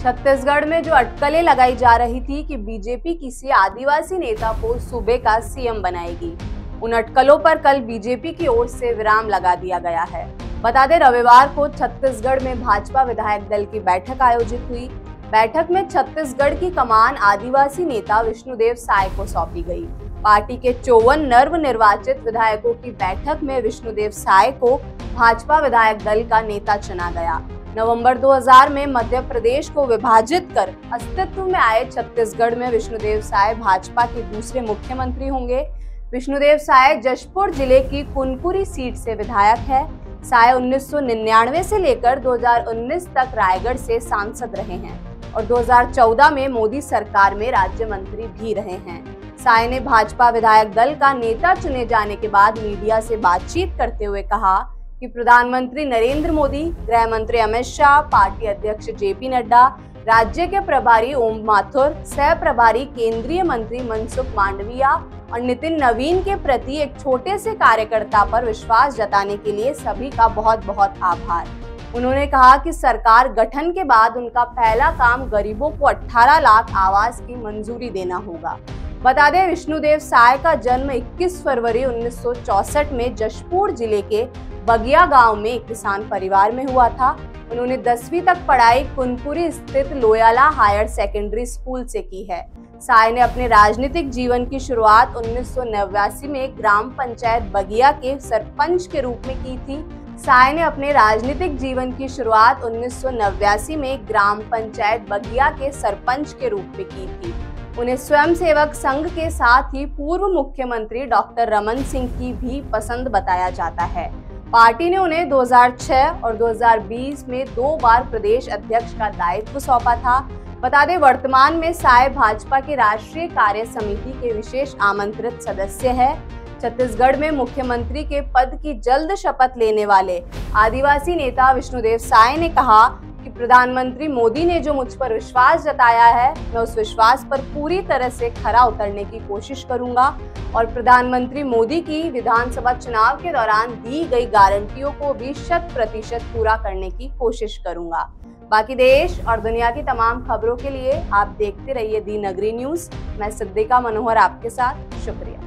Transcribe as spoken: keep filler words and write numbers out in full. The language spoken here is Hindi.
छत्तीसगढ़ में जो अटकलें लगाई जा रही थी कि बीजेपी किसी आदिवासी नेता को सूबे का सीएम बनाएगी, उन अटकलों पर कल बीजेपी की ओर से विराम लगा दिया गया है। बता दें, रविवार को छत्तीसगढ़ में भाजपा विधायक दल की बैठक आयोजित हुई। बैठक में छत्तीसगढ़ की कमान आदिवासी नेता विष्णुदेव साय को सौंपी गई। पार्टी के चौवन नवनिर्वाचित विधायकों की बैठक में विष्णुदेव साय को भाजपा विधायक दल का नेता चुना गया। नवंबर दो हज़ार में मध्य प्रदेश को विभाजित कर अस्तित्व में आए छत्तीसगढ़ में विष्णुदेव साय भाजपा के दूसरे मुख्यमंत्री होंगे। विष्णुदेव साय जशपुर जिले की कुनकुरी सीट से विधायक है। साय उन्नीस सौ निन्यानवे से लेकर दो हज़ार उन्नीस तक रायगढ़ से सांसद रहे हैं और दो हज़ार चौदह में मोदी सरकार में राज्य मंत्री भी रहे हैं। साय ने भाजपा विधायक दल का नेता चुने जाने के बाद मीडिया से बातचीत करते हुए कहा कि प्रधानमंत्री नरेंद्र मोदी, गृह मंत्री अमित शाह, पार्टी अध्यक्ष जेपी नड्डा, राज्य के प्रभारी ओम माथुर, सह प्रभारी केंद्रीय मंत्री मनसुख मांडविया और नितिन नवीन के प्रति एक छोटे से कार्यकर्ता पर विश्वास जताने के लिए सभी का बहुत बहुत आभार। उन्होंने कहा कि सरकार गठन के बाद उनका पहला काम गरीबों को अठारह लाख आवास की मंजूरी देना होगा। बता दें, विष्णुदेव साय का जन्म इक्कीस फरवरी उन्नीस सौ चौसठ में जशपुर जिले के बगिया गांव में एक किसान परिवार में हुआ था। उन्होंने दसवीं तक पढ़ाई कुनकुरी स्थित लोयाला हायर सेकेंडरी स्कूल से की है। साय ने अपने राजनीतिक जीवन की शुरुआत उन्नीस सौ नवासी में ग्राम पंचायत बगिया के सरपंच के रूप में की थी। साय ने अपने राजनीतिक जीवन की शुरुआत उन्नीस सौ नवासी में ग्राम पंचायत बगिया के सरपंच के रूप में की थी। उन्हें स्वयंसेवक संघ के साथ ही पूर्व मुख्यमंत्री डॉक्टर रमन सिंह की भी पसंद बताया जाता है। पार्टी ने उन्हें दो हज़ार छह और दो हज़ार बीस में दो बार प्रदेश अध्यक्ष का दायित्व सौंपा था। बता दें, वर्तमान में साय भाजपा की राष्ट्रीय कार्य समिति के विशेष आमंत्रित सदस्य है। छत्तीसगढ़ में मुख्यमंत्री के पद की जल्द शपथ लेने वाले आदिवासी नेता विष्णुदेव साय ने कहा कि प्रधानमंत्री मोदी ने जो मुझ पर विश्वास जताया है, मैं उस विश्वास पर पूरी तरह से खरा उतरने की कोशिश करूंगा और प्रधानमंत्री मोदी की विधानसभा चुनाव के दौरान दी गई गारंटियों को भी शत प्रतिशत पूरा करने की कोशिश करूंगा। बाकी देश और दुनिया की तमाम खबरों के लिए आप देखते रहिए दी नगरी न्यूज। मैं सिद्दीका मनोहर आपके साथ। शुक्रिया।